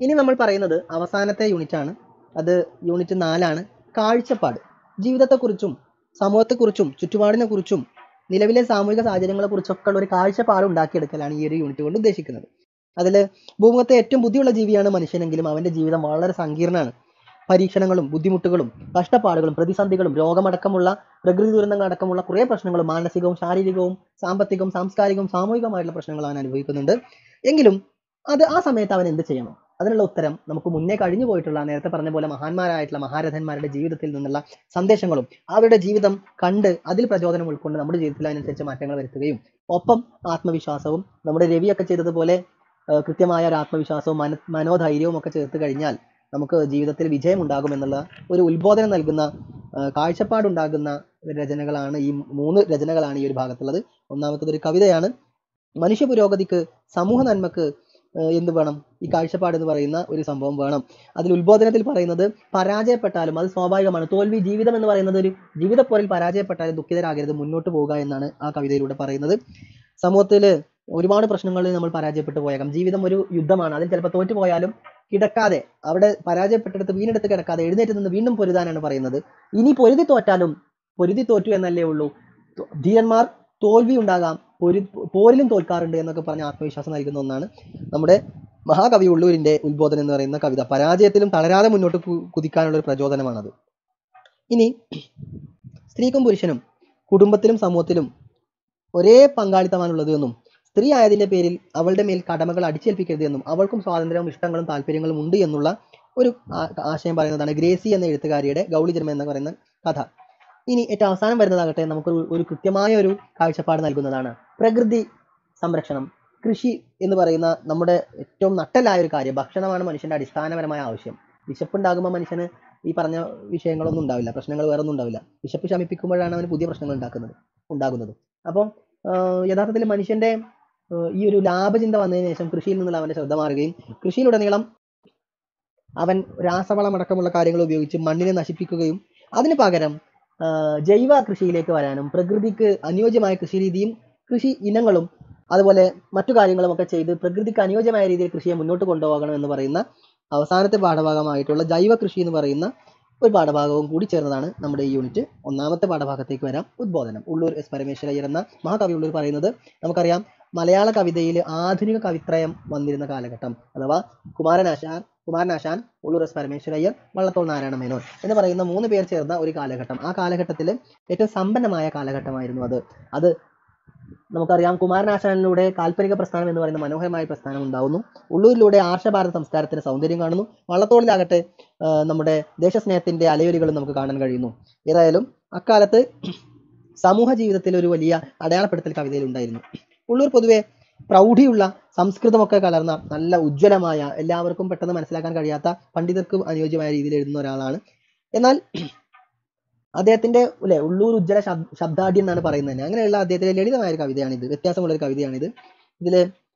ഇനി നമ്മൾ പറയുന്നത് അവസാനത്തെ യൂണിറ്റാണ്. അത് യൂണിറ്റ് 4 കാഴ്ചപ്പാട്. ജീവിതത്തെക്കുറിച്ചും സമൂഹത്തെക്കുറിച്ചും ചുറ്റുപാടിനെക്കുറിച്ചും നിലവിലെ സാമൂഹിക സാഹചര്യങ്ങളെക്കുറിച്ചൊക്കെ ഉള്ള ഒരു കാഴ്ചപ്പാട് ഉണ്ടാക്കിയെടുക്കലാണ് ഈ ഒരു യൂണിറ്റ് കൊണ്ട് ഉദ്ദേശിക്കുന്നത്. അതിൽ ഭൂമുഖത്തെ ഏറ്റവും ബുദ്ധിയുള്ള ജീവിയാണ് മനുഷ്യനെങ്കിലും അവൻ്റെ ജീവിതം വളരെ സങ്കീർണ്ണമാണ്. പരീക്ഷണങ്ങളും ബുദ്ധിമുട്ടുകളും കഷ്ടപ്പാടുകളും പ്രതിസന്ധികളും രോഗമടക്കമുള്ള പ്രകൃതി ദുരന്തങ്ങളടക്കമുള്ള കുറേ പ്രശ്നങ്ങളും മാനസികവും ശാരീരികവും സാമ്പത്തികവും സാംസ്കാരികവും സാമൂഹികമായിട്ടുള്ള പ്രശ്നങ്ങൾ അവൻ അനുഭവിക്കുന്നുണ്ട്. എങ്കിലും ആ സമയത്ത് അവൻ എന്ത് ചെയ്യണം? അതിനുള്ള ഉത്തരം നമുക്ക് മുന്നേ കഴിഞ്ഞു പോയിട്ടുള്ള നേരത്തെ പറഞ്ഞ പോലെ മഹാന്മാരായിട്ടുള്ള മഹാരഥന്മാരുടെ ജീവിതത്തിൽ നിന്നുള്ള സന്ദേശങ്ങളും അവരുടെ ജീവിതം കണ്ട് അതിൽ പ്രചോദനം ഉൾക്കൊണ്ട് നമ്മുടെ ജീവിതത്തിൽ അതിനനുസരിച്ച് മാറ്റങ്ങൾ വരുത്തുകയും ഒപ്പം ആത്മവിശ്വാസവും നമ്മുടെ രവിയൊക്കെ ചെയ്തതുപോലെ കൃത്യമായ ഒരു ആത്മവിശ്വാസവും മനോധൈര്യവും ഒക്കെ ചേർത്ത് കഴിഞ്ഞാൽ നമുക്ക് ജീവിതത്തിൽ വിജയം ഉണ്ടാകുമെന്നുള്ള ഒരു ഉത്ബോധനം നൽകുന്ന കാഴ്ചപ്പാടുണ്ടാകുന്ന രചനകളാണ് ഈ 3 രചനകളാണ് ഈ ഒരു ഭാഗത്തുള്ളത്. ഒന്നാമത്തത് ഒരു കവിതയാണ്. മനുഷ്യ പുരോഗതിക്ക് സമൂഹ നന്മക്ക് എന്ത് വേണം? ഈ കാഴ്ചപ്പാട് എന്ന് പറയുന്ന ഒരു സംഭവം വേണം. അതിൽ ഉത്ബോധനത്തിൽ പറയുന്നത് പരാജയപ്പെട്ടാലും അത് സ്വാഭാവികമാണ്. തോൽവി ജീവിതം എന്ന് പറയുന്നത് ഒരു ജീവിതപ്പോരിൽ പരാജയപ്പെട്ടാലും ദുഃഖിതരാകരുത്, മുന്നോട്ട് പോവുക എന്നാണ് ആ കവിതയിലൂടെ പറയുന്നത്. സമൂഹത്തിൽ ഒരുപാട് പ്രശ്നങ്ങളിൽ നമ്മൾ പരാജയപ്പെട്ടു പോയേക്കാം. ജീവിതം ഒരു യുദ്ധമാണ്. അതിൽ ചിലപ്പോൾ തോറ്റു പോയാലും കിടക്കാതെ അവിടെ പരാജയപ്പെട്ടെടുത്ത് വീണെടുത്ത് കിടക്കാതെ എഴുന്നേറ്റ് നിന്ന് വീണ്ടും പൊരുതാനാണ് പറയുന്നത്. ഇനി പൊരുതി തോറ്റാലും പൊരുതി തോറ്റു എന്നല്ലേ ഉള്ളൂ. ധീരന്മാർ തോൽവി ഉണ്ടാകാം, പോരിലും തോൽക്കാറുണ്ട് എന്നൊക്കെ പറഞ്ഞ് ആത്മവിശ്വാസം നൽകുന്ന ഒന്നാണ് നമ്മുടെ മഹാകവി ഉള്ളൂരിൻ്റെ ഉത്ബോധനം എന്ന് പറയുന്ന കവിത. പരാജയത്തിലും തളരാതെ മുന്നോട്ട് കുതിക്കാനുള്ള ഒരു പ്രചോദനമാണത്. ഇനി സ്ത്രീക്കും പുരുഷനും കുടുംബത്തിലും സമൂഹത്തിലും ഒരേ പങ്കാളിത്തമാണുള്ളത് എന്നും സ്ത്രീ ആയതിൻ്റെ പേരിൽ അവളുടെ മേൽ കടമകൾ അടിച്ചേൽപ്പിക്കരുത് എന്നും അവൾക്കും സ്വാതന്ത്ര്യവും ഇഷ്ടങ്ങളും താല്പര്യങ്ങളും ഉണ്ട് എന്നുള്ള ഒരു ആശയം പറയുന്നതാണ് ഗ്രേസി എന്ന എഴുത്തുകാരിയുടെ ഗൗളി ജന്മം എന്ന് പറയുന്ന കഥ. ഇനി ഏറ്റവും അവസാനം വരുന്നതാകട്ടെ നമുക്ക് ഒരു കൃത്യമായ ഒരു കാഴ്ചപ്പാട് നൽകുന്നതാണ് പ്രകൃതി സംരക്ഷണം. കൃഷി എന്ന് പറയുന്ന നമ്മുടെ ഏറ്റവും നട്ടലായ ഒരു കാര്യം. ഭക്ഷണമാണ് മനുഷ്യൻ്റെ അടിസ്ഥാനപരമായ ആവശ്യം. വിശപ്പുണ്ടാകുമ്പോൾ മനുഷ്യന് ഈ പറഞ്ഞ വിഷയങ്ങളൊന്നും ഉണ്ടാവില്ല, പ്രശ്നങ്ങൾ വേറെ ഒന്നും ഉണ്ടാവില്ല. വിശപ്പ് ശമിപ്പിക്കുമ്പോഴാണ് അവന് പുതിയ പ്രശ്നങ്ങൾ ഉണ്ടാകുന്നത്. അപ്പം യഥാർത്ഥത്തിൽ മനുഷ്യൻ്റെ ഈ ഒരു ലാഭചിന്ത വന്നതിന് ശേഷം കൃഷിയിൽ നിന്നുള്ള അവൻ്റെ ശ്രദ്ധ മാറുകയും കൃഷിയിലുടനീളം അവൻ രാസവളമടക്കമുള്ള കാര്യങ്ങൾ ഉപയോഗിച്ച് മണ്ണിനെ നശിപ്പിക്കുകയും അതിന് പകരം ജൈവ കൃഷിയിലേക്ക് വരാനും പ്രകൃതിക്ക് അനുയോജ്യമായ കൃഷി രീതിയും കൃഷി ഇനങ്ങളും അതുപോലെ മറ്റു കാര്യങ്ങളും ഒക്കെ ചെയ്ത് പ്രകൃതിക്ക് അനുയോജ്യമായ രീതിയിൽ കൃഷിയെ മുന്നോട്ട് കൊണ്ടുപോകണം എന്ന് പറയുന്ന അവസാനത്തെ പാഠഭാഗമായിട്ടുള്ള ജൈവ കൃഷി എന്ന് പറയുന്ന ഒരു പാഠഭാഗവും കൂടി ചേർന്നതാണ് നമ്മുടെ ഈ യൂണിറ്റ്. ഒന്നാമത്തെ പാഠഭാഗത്തേക്ക് വരാം. ഉദ്ബോധനം. ഉള്ളൂർ എസ് പരമേശ്വരയ്യർ എന്ന മഹാകവി ഉള്ളൂർ പറയുന്നത് നമുക്കറിയാം. മലയാള കവിതയിൽ ആധുനിക കവിത്രയം വന്നിരുന്ന കാലഘട്ടം അഥവാ കുമാരനാശാൻ, ഉള്ളൂർ എസ് പരമേശ്വരയ്യർ, വള്ളത്തോൾ നാരായണ മേനോൻ എന്ന് പറയുന്ന 3 പേർ ചേർന്ന ഒരു കാലഘട്ടം. ആ കാലഘട്ടത്തിൽ ഏറ്റവും സമ്പന്നമായ കാലഘട്ടമായിരുന്നു അത്. നമുക്കറിയാം കുമാരനാശാനിലൂടെ കാൽപ്പനിക പ്രസ്ഥാനം എന്ന് പറയുന്ന മനോഹരമായ പ്രസ്ഥാനം ഉണ്ടാവുന്നു. ഉള്ളൂരിലൂടെ ആർഷഭാരത സംസ്കാരത്തിന്റെ സൗന്ദര്യം കാണുന്നു. വള്ളത്തോളിലാകട്ടെ നമ്മുടെ ദേശസ്നേഹത്തിന്റെ അലയൊലികളും നമുക്ക് കാണാൻ കഴിയുന്നു. ഏതായാലും അക്കാലത്ത് സമൂഹ ജീവിതത്തിൽ ഒരു വലിയ അടയാളപ്പെടുത്തൽ കവിതയിൽ ഉണ്ടായിരുന്നു. ഉള്ളൂർ പൊതുവെ പ്രൗഢിയുള്ള സംസ്കൃതമൊക്കെ കലർന്ന നല്ല ഉജ്ജ്വലമായ എല്ലാവർക്കും പെട്ടെന്ന് മനസ്സിലാക്കാൻ കഴിയാത്ത പണ്ഡിതർക്ക് അനുയോജ്യമായ രീതിയിൽ എഴുതുന്ന ഒരാളാണ്. എന്നാൽ അദ്ദേഹത്തിന്റെ ഉള്ളൂർ ഉജ്ജ്വല ശബ്ദാഢ്യം എന്നാണ് പറയുന്നത്. അങ്ങനെയുള്ള അദ്ദേഹത്തിന്റെ ലളിതമായ ഒരു കവിതയാണിത്. വ്യത്യാസമുള്ള ഒരു കവിതയാണിത്. ഇതിൽ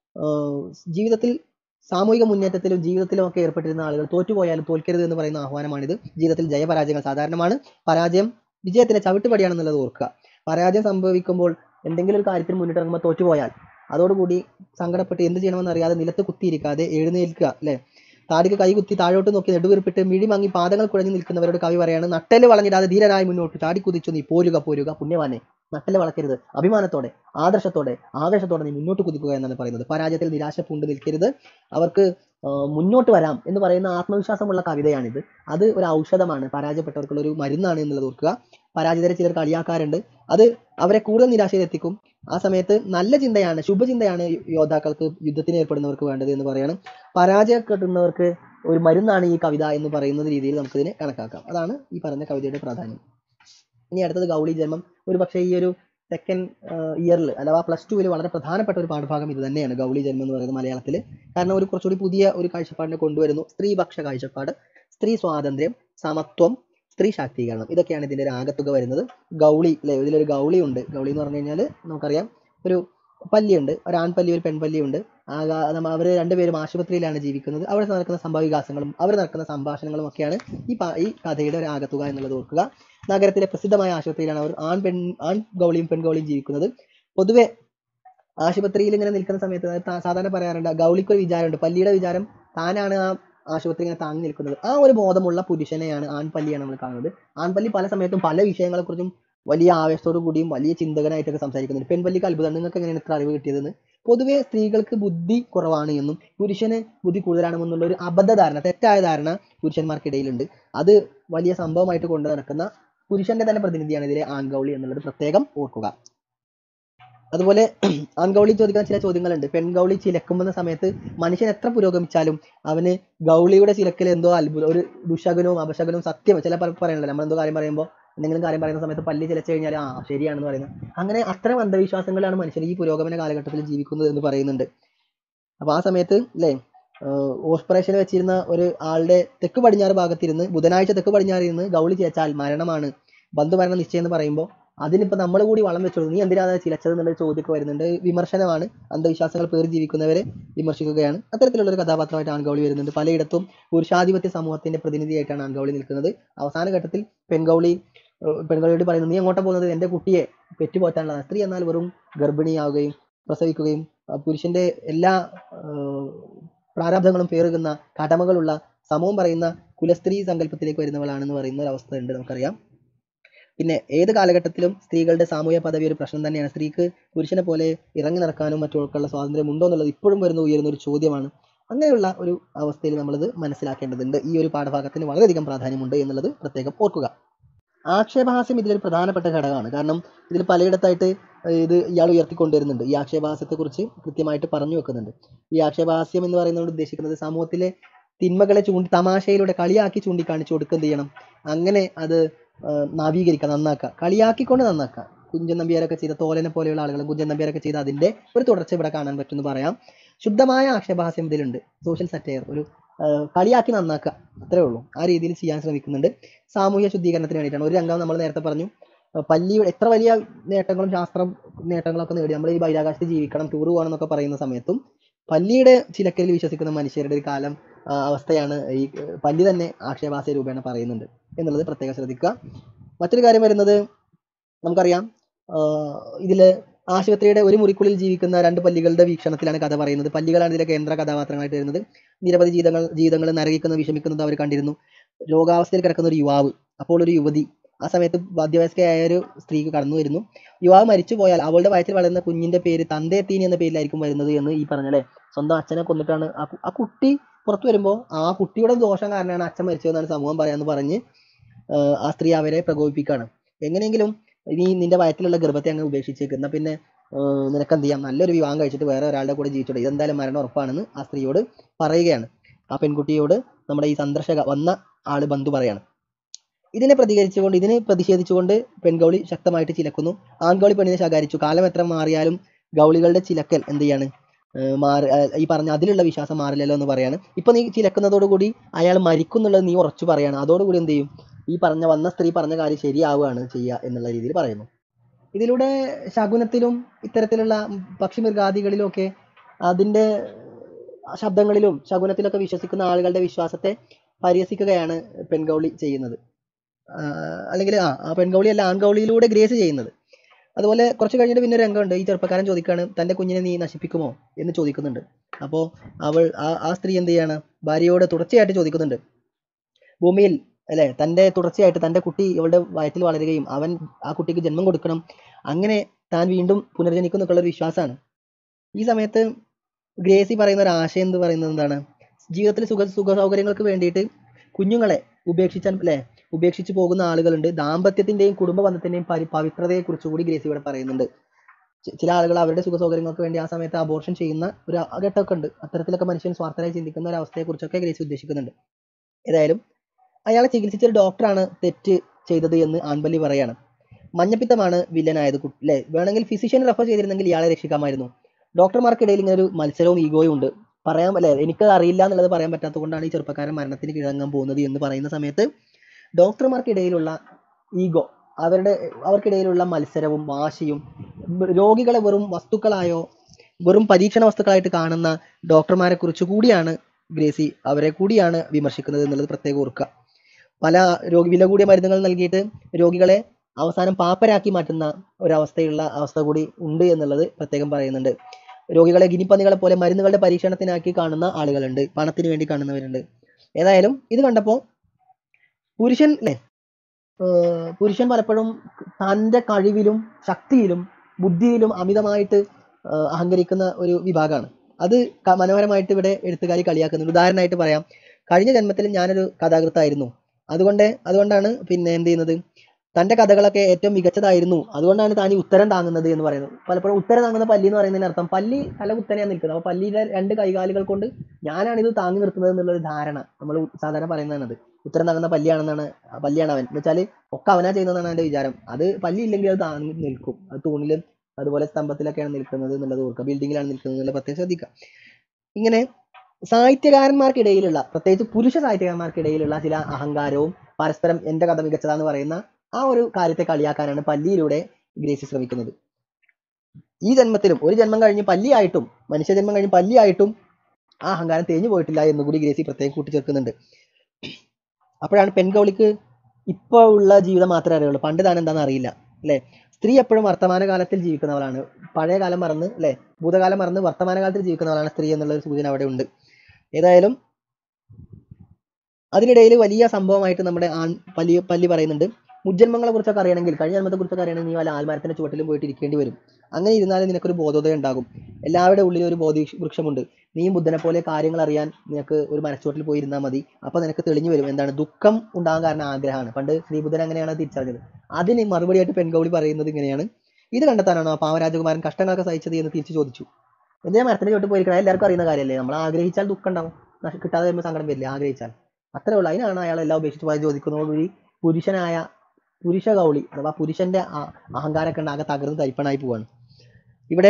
ജീവിതത്തിൽ സാമൂഹിക മുന്നേറ്റത്തിലും ജീവിതത്തിലും ഒക്കെ ഏർപ്പെട്ടിരുന്ന ആളുകൾ തോറ്റുപോയാലും തോൽക്കരുത് എന്ന് പറയുന്ന ആഹ്വാനമാണിത്. ജീവിതത്തിൽ ജയപരാജയങ്ങൾ സാധാരണമാണ്. പരാജയം വിജയത്തിന്റെ ചവിട്ടുപടിയാണെന്നുള്ളത് ഓർക്കുക. പരാജയം സംഭവിക്കുമ്പോൾ എന്തെങ്കിലും ഒരു കാര്യത്തിൽ മുന്നിട്ടിറങ്ങുമ്പോൾ തോറ്റുപോയാൽ അതോടുകൂടി സങ്കടപ്പെട്ട് എന്ത് ചെയ്യണമെന്ന് അറിയാതെ നിലത്ത് കുത്തിയിരിക്കാതെ എഴുന്നേൽക്കുക, അല്ലേ? താടിക്ക് കൈ കുത്തി താഴോട്ട് നോക്കി നെടുവീർപ്പിട്ട് മിഴി മങ്ങി പാദങ്ങൾ കുഴഞ്ഞു നിൽക്കുന്നവരോട് കവി പറയാണ്, നട്ടല് വളഞ്ഞിടാതെ ധീരനായി മുന്നോട്ട് ചാടിക്കുതിച്ചു നീ പോരുക പുണ്യവാനെ. നട്ടല് വളക്കരുത്, അഭിമാനത്തോടെ ആദർശത്തോടെ ആവേശത്തോടെ നീ മുന്നോട്ട് കുതിക്കുക എന്നാണ് പറയുന്നത്. പരാജയത്തിൽ നിരാശ പൂണ്ട് നിൽക്കരുത്, അവർക്ക് മുന്നോട്ട് വരാം എന്ന് പറയുന്ന ആത്മവിശ്വാസമുള്ള കവിതയാണിത്. അത് ഒരു ഔഷധമാണ്, പരാജയപ്പെട്ടവർക്കുള്ള ഒരു മരുന്നാണ് എന്നുള്ളത് ഓർക്കുക. പരാജിതരെ ചിലർ കളിയാക്കാറുണ്ട്, അത് അവരെ കൂടുതൽ നിരാശയിലെത്തിക്കും. ആ സമയത്ത് നല്ല ചിന്തയാണ്, ശുഭചിന്തയാണ് യോദ്ധാക്കൾക്ക്, യുദ്ധത്തിന് ഏർപ്പെടുന്നവർക്ക് വേണ്ടത് എന്ന് പറയാണ്. പരാജയപ്പെടുന്നവർക്ക് ഒരു മരുന്നാണ് ഈ കവിത എന്ന് പറയുന്ന രീതിയിൽ നമുക്കിതിനെ കണക്കാക്കാം. അതാണ് ഈ പറഞ്ഞ കവിതയുടെ പ്രാധാന്യം. ഇനി അടുത്തത് ഗൗളി ജന്മം. ഒരു പക്ഷേ ഈ ഒരു സെക്കൻഡ് ഇയറിൽ അഥവാ +2 വളരെ പ്രധാനപ്പെട്ട ഒരു പാഠഭാഗം ഇത് തന്നെയാണ്, ഗൗളി ജന്മം എന്ന് പറയുന്നത് മലയാളത്തിൽ. കാരണം ഒരു കുറച്ചുകൂടി പുതിയ ഒരു കാഴ്ചപ്പാടിനെ കൊണ്ടുവരുന്നു. സ്ത്രീപക്ഷ കാഴ്ചപ്പാട്, സ്ത്രീ സ്വാതന്ത്ര്യം, സമത്വം, സ്ത്രീ ശാക്തീകരണം, ഇതൊക്കെയാണ് ഇതിൻ്റെ ഒരു ആകത്തുക വരുന്നത്. ഗൗളി, അല്ലേ? ഇതിലൊരു ഗൗളി ഉണ്ട്. ഗൗളി എന്ന് പറഞ്ഞു കഴിഞ്ഞാൽ നമുക്കറിയാം ഒരു പല്ലിയുണ്ട്, ഒരു ആൺപല്ലി ഒരു പെൺപല്ലിയുണ്ട്. അവർ രണ്ടുപേരും ആശുപത്രിയിലാണ് ജീവിക്കുന്നത്. അവിടെ നടക്കുന്ന സംഭവവികാസങ്ങളും അവർ നടക്കുന്ന സംഭാഷണങ്ങളും ഒക്കെയാണ് ഈ കഥയുടെ ഒരു ആകത്തുക എന്നുള്ളത് ഓർക്കുക. നഗരത്തിലെ പ്രസിദ്ധമായ ആശുപത്രിയിലാണ് അവർ ആൺ ഗൗളിയും പെൺഗൗളിയും ജീവിക്കുന്നത്. പൊതുവെ ആശുപത്രിയിൽ ഇങ്ങനെ നിൽക്കുന്ന സമയത്ത് സാധാരണ പറയാറുണ്ട്, ഗൗളിക്കൊരു വിചാരമുണ്ട്, പല്ലിയുടെ വിചാരം താനാണ് ആ ആശുപത്രി ഇങ്ങനെ താങ്ങി നിൽക്കുന്നത്. ആ ഒരു ബോധമുള്ള പുരുഷനെയാണ്, ആൺപല്ലിയാണ് നമ്മൾ കാണുന്നത്. ആൺപല്ലി പല സമയത്തും പല വിഷയങ്ങളെക്കുറിച്ചും വലിയ ആവേശത്തോടു കൂടിയും വലിയ ചിന്തകനായിട്ടൊക്കെ സംസാരിക്കുന്നുണ്ട്. പെൺപല്ലിക്ക് അത്ഭുതമാണ്. നിങ്ങൾക്ക് എങ്ങനെയാണ് ഇത്ര അറിവ് കിട്ടിയതെന്ന്. പൊതുവെ സ്ത്രീകൾക്ക് ബുദ്ധി കുറവാണ് എന്നും പുരുഷന് ബുദ്ധി കൂടുതലാണെന്നുള്ള ഒരു അബദ്ധധാരണ, തെറ്റായ ധാരണ പുരുഷന്മാർക്കിടയിലുണ്ട്. അത് വലിയ സംഭവമായിട്ട് കൊണ്ട് നടക്കുന്ന പുരുഷന്റെ തന്നെ പ്രതിനിധിയാണ് ഇതിലെ ആൺഗൗളി എന്നുള്ളത് പ്രത്യേകം ഓർക്കുക. അതുപോലെ ആൺഗൗളി ചോദിക്കുന്ന ചില ചോദ്യങ്ങളുണ്ട്. പെൺഗൗളി ചിലക്കുമ്പോൾ സമയത്ത് മനുഷ്യൻ എത്ര പുരോഗമിച്ചാലും അവന് ഗൗളിയുടെ ചിലക്കൽ എന്തോ അത്ഭുതം, ഒരു ദുശകനവും അപശകനവും സത്യം ചില പറയണല്ലോ. നമ്മളെന്തോ കാര്യം പറയുമ്പോൾ, എന്തെങ്കിലും കാര്യം പറയുന്ന സമയത്ത് പല്ലി ചിലച്ചു കഴിഞ്ഞാൽ ആ ശരിയാണെന്ന് പറയുന്നത്. അങ്ങനെ അത്തരം അന്ധവിശ്വാസങ്ങളാണ് മനുഷ്യർ ഈ പുരോഗമന കാലഘട്ടത്തിൽ ജീവിക്കുന്നത് എന്ന് പറയുന്നുണ്ട്. അപ്പോൾ ആ സമയത്ത് അല്ലേ, ഓപ്പറേഷൻ വെച്ചിരുന്ന ഒരു ആളുടെ തെക്ക് പടിഞ്ഞാറ് ഭാഗത്തിരുന്ന് ബുധനാഴ്ച തെക്ക് പടിഞ്ഞാറിരുന്ന് ഗൗളി ചേച്ചാൽ മരണമാണ്, ബന്ധുമരണം നിശ്ചയം എന്ന് പറയുമ്പോൾ അതിനിപ്പോൾ നമ്മൾ കൂടി വളം വെച്ചോളൂ, നീ എന്തിനാണ് ചിലച്ചത് എന്നുള്ളൊരു ചോദ്യമൊക്കെ വരുന്നുണ്ട്. വിമർശനമാണ്, അന്ധവിശ്വാസങ്ങൾ പേര് ജീവിക്കുന്നവരെ വിമർശിക്കുകയാണ്. അത്തരത്തിലുള്ളൊരു കഥാപാത്രമായിട്ട് ആൺഗൗളി വരുന്നുണ്ട്. പലയിടത്തും പുരുഷാധിപത്യ സമൂഹത്തിന്റെ പ്രതിനിധിയായിട്ടാണ് ആൺഗൗളി നിൽക്കുന്നത്. അവസാന ഘട്ടത്തിൽ പെൺഗൗളിയോട് പറയുന്നത്, നീ എങ്ങോട്ടാ പോകുന്നത്, എൻ്റെ കുട്ടിയെ പെറ്റുപോറ്റാനുള്ളതാണ്. സ്ത്രീ എന്നാൽ വെറും ഗർഭിണിയാവുകയും പ്രസവിക്കുകയും പുരുഷന്റെ എല്ലാ പ്രാരാബ്ധങ്ങളും പേറുകുന്ന കടമകളുള്ള സമൂഹം പറയുന്ന കുലസ്ത്രീ സങ്കല്പത്തിലേക്ക് വരുന്നവളാണെന്ന് പറയുന്ന ഒരു അവസ്ഥ ഉണ്ട്, നമുക്കറിയാം. പിന്നെ ഏത് കാലഘട്ടത്തിലും സ്ത്രീകളുടെ സാമൂഹ്യ പദവി ഒരു പ്രശ്നം തന്നെയാണ്. സ്ത്രീക്ക് പുരുഷനെ പോലെ ഇറങ്ങി നടക്കാനും മറ്റുള്ള സ്വാതന്ത്ര്യം ഉണ്ടോ എന്നുള്ളത് ഇപ്പോഴും ഉയരുന്ന ഒരു ചോദ്യമാണ്. അങ്ങനെയുള്ള ഒരു അവസ്ഥയിൽ നമ്മളിത് മനസ്സിലാക്കേണ്ടതുണ്ട്. ഈ ഒരു പാഠഭാഗത്തിന് വളരെയധികം പ്രാധാന്യമുണ്ട് എന്നുള്ളത് പ്രത്യേകം ഓർക്കുക. ആക്ഷേപഹാസ്യം ഇതിലൊരു പ്രധാനപ്പെട്ട ഘടകമാണ്. കാരണം ഇതിൽ പലയിടത്തായിട്ട് ഇത് ഇയാൾ ഉയർത്തിക്കൊണ്ടുവരുന്നുണ്ട്. ഈ ആക്ഷേപഹാസ്യത്തെക്കുറിച്ച് കൃത്യമായിട്ട് പറഞ്ഞു വെക്കുന്നുണ്ട്. ഈ ആക്ഷേപഹാസ്യം എന്ന് പറയുന്നത് ഉദ്ദേശിക്കുന്നത് സമൂഹത്തിലെ തിന്മകളെ തമാശയിലൂടെ കളിയാക്കി ചൂണ്ടിക്കാണിച്ചു കൊടുക്കുക എന്ത് ചെയ്യണം, അങ്ങനെ അത് നവീകരിക്കുക, നന്നാക്കുക, കളിയാക്കിക്കൊണ്ട് നന്നാക്കുക. കുഞ്ചൻ നമ്പ്യാരൊക്കെ ചെയ്ത, തോലനെ പോലെയുള്ള ആളുകൾ കുഞ്ചൻ നമ്പ്യാരൊക്കെ ചെയ്ത അതിൻ്റെ ഒരു തുടർച്ച ഇവിടെ കാണാൻ പറ്റുമെന്ന് പറയാം. ശുദ്ധമായ ആക്ഷേപഹാസ്യം ഇതിലുണ്ട്. സോഷ്യൽ സറ്റയർ, ഒരു കളിയാക്കി നന്നാക്കുക, അത്രേ ഉള്ളൂ. ആ രീതിയിൽ ചെയ്യാൻ ശ്രമിക്കുന്നുണ്ട്. സാമൂഹ്യ ശുദ്ധീകരണത്തിന് വേണ്ടിയിട്ടാണ്. ഒരു രംഗം നമ്മൾ നേരത്തെ പറഞ്ഞു, പല്ലിയുടെ എത്ര വലിയ നേട്ടങ്ങളും ശാസ്ത്ര നേട്ടങ്ങളൊക്കെ നേടി നമ്മൾ ഈ ബഹിരാകാശത്ത് ജീവിക്കണം, ടൂർ പോകണം എന്നൊക്കെ പറയുന്ന സമയത്തും പല്ലിയുടെ ചിലക്കലിൽ വിശ്വസിക്കുന്ന മനുഷ്യരുടെ ഒരു കാലം അവസ്ഥയാണ് ഈ പല്ലി തന്നെ ആക്ഷേപഹാസ്യ രൂപേണ പറയുന്നുണ്ട് എന്നുള്ളത് പ്രത്യേകം ശ്രദ്ധിക്കുക. മറ്റൊരു കാര്യം വരുന്നത്, നമുക്കറിയാം ഇതിൽ ആശുപത്രിയുടെ ഒരു മുറിക്കുള്ളിൽ ജീവിക്കുന്ന രണ്ട് പല്ലികളുടെ വീക്ഷണത്തിലാണ് കഥ പറയുന്നത്. പല്ലികളാണ് ഇതിലെ കേന്ദ്ര കഥാപാത്രങ്ങളായിട്ട് വരുന്നത്. നിരവധി ജീവിതങ്ങൾ നരകിക്കുന്നത്, വിഷമിക്കുന്നത് അവർ കണ്ടിരുന്നു. രോഗാവസ്ഥയിൽ കിടക്കുന്ന ഒരു യുവാവ്, അപ്പോൾ ഒരു യുവതി, ആ സമയത്ത് മധ്യവയസ്കയായ ഒരു സ്ത്രീക്ക് കടന്നു വരുന്നു. യുവാവ് മരിച്ചു പോയാൽ അവളുടെ വയറ്റിൽ വളരുന്ന കുഞ്ഞിന്റെ പേര് തന്തേത്തീനി എന്ന പേരിലായിരിക്കും വരുന്നത് എന്ന് ഈ പറഞ്ഞല്ലേ, സ്വന്തം അച്ഛനെ കൊന്നിട്ടാണ് ആ കുട്ടി പുറത്തു വരുമ്പോൾ ആ കുട്ടിയുടെ ദോഷം കാരണമാണ് അച്ഛൻ മരിച്ചതെന്നാണ് സമൂഹം പറയാമെന്ന് പറഞ്ഞ് ആ സ്ത്രീ അവരെ പ്രകോപിപ്പിക്കുകയാണ്. എങ്ങനെയെങ്കിലും ഇനി നിന്റെ വയറ്റിലുള്ള ഗർഭത്തെ അങ്ങ് ഉപേക്ഷിച്ചേക്കുന്ന, പിന്നെ നിനക്ക് എന്ത് ചെയ്യാം, നല്ലൊരു വിവാഹം കഴിച്ചിട്ട് വേറെ ഒരാളുടെ കൂടെ ജീവിച്ചോട്ടെ, ഇതെന്തായാലും മരണം ഉറപ്പാണെന്ന് ആ സ്ത്രീയോട് പറയുകയാണ്. ആ പെൺകുട്ടിയോട് നമ്മുടെ ഈ സന്ദർശക വന്ന ആള് ബന്ധു പറയാണ്. ഇതിനെ പ്രതിഷേധിച്ചുകൊണ്ട് പെൺഗൗളി ശക്തമായിട്ട് ചിലക്കുന്നു. ആൺഗൗളി പെണ്ണിനെ ശകാരിച്ചു. കാലം എത്ര മാറിയാലും ഗൗളികളുടെ ചിലക്കൽ എന്ത് ചെയ്യാണ്, ഈ പറഞ്ഞ അതിലുള്ള വിശ്വാസം മാറില്ലല്ലോ എന്ന് പറയാണ്. ഇപ്പൊ നീ ചിലക്കുന്നതോടുകൂടി അയാൾ മരിക്കുന്നുള്ളത് നീ ഉറച്ചു പറയാണ്. അതോടുകൂടി എന്ത് ചെയ്യും, ഈ വന്ന സ്ത്രീ പറഞ്ഞ കാര്യം ശരിയാവുകയാണ് ചെയ്യുക എന്നുള്ള രീതിയിൽ പറയുന്നു. ഇതിലൂടെ ശകുനത്തിലും ഇത്തരത്തിലുള്ള പക്ഷിമൃഗാദികളിലും ഒക്കെ അതിൻ്റെ ശബ്ദങ്ങളിലും ശകുനത്തിലൊക്കെ വിശ്വസിക്കുന്ന ആളുകളുടെ വിശ്വാസത്തെ പരിഹസിക്കുകയാണ് പെൺഗൗളി ചെയ്യുന്നത്. അല്ലെങ്കിൽ ആ പെൺഗൗളി അല്ല, ആൺഗൗളിയിലൂടെ ഗ്രേസ് ചെയ്യുന്നത്. അതുപോലെ കുറച്ച് കഴിഞ്ഞിട്ട് പിന്നെ ഒരു രംഗമുണ്ട്. ഈ ചെറുപ്പക്കാരൻ ചോദിക്കുകയാണ്, തൻ്റെ കുഞ്ഞിനെ നീ നശിപ്പിക്കുമോ എന്ന് ചോദിക്കുന്നുണ്ട്. അപ്പോൾ ആ സ്ത്രീ എന്ത് ചെയ്യാണ്, ഭാര്യയോട് തുടർച്ചയായിട്ട് ചോദിക്കുന്നുണ്ട്. ഭൂമിയിൽ അല്ലേ തുടർച്ചയായിട്ട് തൻ്റെ കുട്ടി ഇവളുടെ വയറ്റിൽ വളരുകയും ആ കുട്ടിക്ക് ജന്മം കൊടുക്കണം, അങ്ങനെ താൻ വീണ്ടും പുനർജനിക്കും എന്നൊക്കെയുള്ള ഒരു വിശ്വാസമാണ്. ഈ സമയത്ത് ഗ്രേസി പറയുന്ന ഒരു ആശയം എന്ന് പറയുന്നത് എന്താണ്, ജീവിതത്തിൽ സുഖ സൗകര്യങ്ങൾക്ക് വേണ്ടിയിട്ട് കുഞ്ഞുങ്ങളെ ഉപേക്ഷിച്ച് പോകുന്ന ആളുകളുണ്ട്. ദാമ്പത്യത്തിൻ്റെയും കുടുംബ ബന്ധത്തിൻ്റെയും പവിത്രതയെക്കുറിച്ച് കൂടി ഗ്രേസി ഇവിടെ പറയുന്നുണ്ട്. ചില ആളുകൾ അവരുടെ സുഖ സൗകര്യങ്ങൾക്ക് വേണ്ടി ആ സമയത്ത് അബോർഷൻ ചെയ്യുന്ന ഒരു ഘട്ടമൊക്കെ ഉണ്ട്. അത്തരത്തിലൊക്കെ മനുഷ്യൻ സ്വാർത്ഥരായി ചിന്തിക്കുന്ന ഒരു അവസ്ഥയെക്കുറിച്ചൊക്കെ ഗ്രേസി ഉദ്ദേശിക്കുന്നുണ്ട്. ഏതായാലും അയാളെ ചികിത്സിച്ച ഒരു ഡോക്ടറാണ് തെറ്റ് ചെയ്തത് എന്ന് ആൺപല്ലി പറയാണ്. മഞ്ഞപ്പിത്തമാണ് വില്ലനായത് അല്ലേ, വേണമെങ്കിൽ ഫിസിഷ്യൻ റെഫർ ചെയ്തിരുന്നെങ്കിൽ ഇയാളെ രക്ഷിക്കാമായിരുന്നു. ഡോക്ടർമാർക്കിടയിൽ ഇങ്ങനെ ഒരു മത്സരവും ഈഗോയും ഉണ്ട്. എനിക്ക് അറിയില്ല എന്നുള്ളത് പറയാൻ പറ്റാത്തത് കൊണ്ടാണ് ഈ ചെറുപ്പക്കാരൻ മരണത്തിന് കീഴടങ്ങാൻ പോകുന്നത് എന്ന് പറയുന്ന സമയത്ത് ഡോക്ടർമാർക്കിടയിലുള്ള ഈഗോ, അവർക്കിടയിലുള്ള മത്സരവും വാശിയും, രോഗികളെ വെറും പരീക്ഷണ വസ്തുക്കളായിട്ട് കാണുന്ന ഡോക്ടർമാരെ കുറിച്ച് കൂടിയാണ് ഗ്രേസി അവരെ കൂടിയാണ് വിമർശിക്കുന്നത് എന്നുള്ളത് പ്രത്യേകം ഓർക്കുക. പല വില കൂടിയ മരുന്നുകൾ നൽകിയിട്ട് രോഗികളെ അവസാനം പാപ്പരാക്കി മാറ്റുന്ന അവസ്ഥ കൂടി ഉണ്ട് എന്നുള്ളത് പ്രത്യേകം പറയുന്നുണ്ട്. രോഗികളെ ഗിനിപ്പന്നികളെ പോലെ മരുന്നുകളുടെ പരീക്ഷണത്തിനാക്കി കാണുന്ന ആളുകളുണ്ട്, പണത്തിന് വേണ്ടി കാണുന്നവരുണ്ട്. ഏതായാലും ഇത് കണ്ടപ്പോൾ പുരുഷൻ അല്ലേ, പുരുഷൻ പലപ്പോഴും തൻ്റെ കഴിവിലും ശക്തിയിലും ബുദ്ധിയിലും അമിതമായിട്ട് അഹങ്കരിക്കുന്ന ഒരു വിഭാഗമാണ്. അത് മനോഹരമായിട്ട് ഇവിടെ എഴുത്തുകാരി കളിയാക്കുന്നുണ്ട്. ഉദാഹരണമായിട്ട് പറയാം, കഴിഞ്ഞ ജന്മത്തിൽ ഞാനൊരു കഥാകൃത്തായിരുന്നു, അതുകൊണ്ടാണ് പിന്നെ എന്ത് ചെയ്യുന്നത്, തൻ്റെ കഥകളൊക്കെ ഏറ്റവും മികച്ചതായിരുന്നു, അതുകൊണ്ടാണ് താൻ ഈ ഉത്തരം താങ്ങുന്നത് എന്ന് പറയുന്നത്. പലപ്പോഴും ഉത്തരം താങ്ങുന്ന പല്ലി എന്ന് പറയുന്നതിന് അർത്ഥം പല്ലി തല കുത്തനെയാണ് നിൽക്കുന്നത്, അപ്പോൾ പല്ലിയുടെ 2 കൈകാലുകൾ കൊണ്ട് ഞാനാണിത് താങ്ങി നിർത്തുന്നത് എന്നുള്ളൊരു ധാരണ നമ്മൾ സാധാരണ പറയുന്നതാണത്. ഉത്തരം താങ്ങുന്ന പല്ലിയാണ് അവൻ എന്ന് വെച്ചാൽ ഒക്കെ അവനാ ചെയ്യുന്നതാണ് എൻ്റെ വിചാരം. അത് പല്ലി ഇല്ലെങ്കിൽ അത് താങ്ങി നിൽക്കും, അത് തൂണിലും അതുപോലെ സ്തംഭത്തിലൊക്കെയാണ് നിൽക്കുന്നത് എന്നുള്ളത് ഓർക്കുക, ബിൽഡിങ്ങിലാണ് നിൽക്കുന്നത് എന്നുള്ള പ്രത്യേകം ശ്രദ്ധിക്കുക. ഇങ്ങനെ സാഹിത്യകാരന്മാർക്കിടയിലുള്ള, പ്രത്യേകിച്ച് പുരുഷ സാഹിത്യകാരന്മാർക്കിടയിലുള്ള ചില അഹങ്കാരവും പരസ്പരം എൻ്റെ കഥ മികച്ചതാന്ന് പറയുന്ന ആ ഒരു കാര്യത്തെ കളിയാക്കാനാണ് പല്ലിയിലൂടെ ഗ്രേസി ശ്രമിക്കുന്നത്. ഈ ജന്മത്തിലും ഒരു ജന്മം കഴിഞ്ഞ് പല്ലിയായിട്ടും, മനുഷ്യജന്മം കഴിഞ്ഞ് പല്ലിയായിട്ടും ആ അഹങ്കാരം തേഞ്ഞു പോയിട്ടില്ല എന്നുകൂടി ഗ്രേസി പ്രത്യേകം കൂട്ടിച്ചേർക്കുന്നുണ്ട്. അപ്പോഴാണ് പെൺകൗളിക്ക് ഇപ്പോൾ ഉള്ള ജീവിതം മാത്രമേ അറിയുള്ളൂ, പണ്ട് താൻ എന്താണെന്ന് അറിയില്ല അല്ലേ. സ്ത്രീ എപ്പോഴും വർത്തമാനകാലത്തിൽ ജീവിക്കുന്നവളാണ്, പഴയ കാലം മറന്ന് അല്ലേ, ഭൂതകാലം മറന്ന് വർത്തമാനകാലത്തിൽ ജീവിക്കുന്നവളാണ് സ്ത്രീ എന്നുള്ളൊരു സൂചന അവിടെ ഉണ്ട്. ഏതായാലും അതിനിടയിൽ വലിയ സംഭവമായിട്ട് നമ്മുടെ പല്ലി പറയുന്നുണ്ട്, മുജ്ജന്മങ്ങളെ കുറിച്ചൊക്കെ അറിയണമെങ്കിൽ, കഴിഞ്ഞ ജന്മത്തെ കുറിച്ചൊക്കെ അറിയണമെങ്കിൽ നീ വല്ല ആൽമരത്തിന്റെ ചുവട്ടിലും പോയിട്ട് ഇരിക്കേണ്ടി വരും. അങ്ങനെ ഇരുന്നാലും നിനക്കൊരു ബോധോദയം ഉണ്ടാകും. എല്ലാവരുടെ ഉള്ളിൽ ഒരു വൃക്ഷമുണ്ട്, നീയും ബുദ്ധനെ പോലെ കാര്യങ്ങൾ അറിയാൻ നിനക്ക് ഒരു മരച്ചുവട്ടിൽ പോയി ഇരുന്നാൽ മതി, അപ്പോൾ നിനക്ക് തെളിഞ്ഞു വരും എന്താണ് ദുഃഖം ഉണ്ടാകാൻ കാരണം ആഗ്രഹമാണ്. പണ്ട് ശ്രീബുദ്ധൻ അങ്ങനെയാണ് തിരിച്ചറിഞ്ഞത്. അതിന് മറുപടിയായിട്ട് പെൺകൗളി പറയുന്നത് ഇങ്ങനെയാണ്, ഇത് കണ്ടെത്താനാണോ ആ പാവരാജകുമാരൻ കഷ്ടങ്ങളൊക്കെ സഹിച്ചത് എന്ന് തിരിച്ചു ചോദിച്ചു. എന്തിനാ മരത്തിന്റെ ചോട്ട് പോയിരിക്കണം, എല്ലാവർക്കും അറിയുന്ന കാര്യമല്ലേ, നമ്മൾ ആഗ്രഹിച്ചാൽ ദുഃഖം ഉണ്ടാവും, കിട്ടാതെ വരുമ്പോൾ സങ്കടം വരില്ല, ആഗ്രഹിച്ചാൽ അത്രേ ഉള്ളൂ. അതിനാണ് അയാൾ എല്ലാം ഉപേക്ഷിച്ച് പോയി ചോദിക്കുന്നതോടുകൂടി പുരുഷ കൗളി അഥവാ പുരുഷന്റെ അഹങ്കാരമൊക്കെ ആകെ തകർന്ന് തരിപ്പണായി പോവാണ്. ഇവിടെ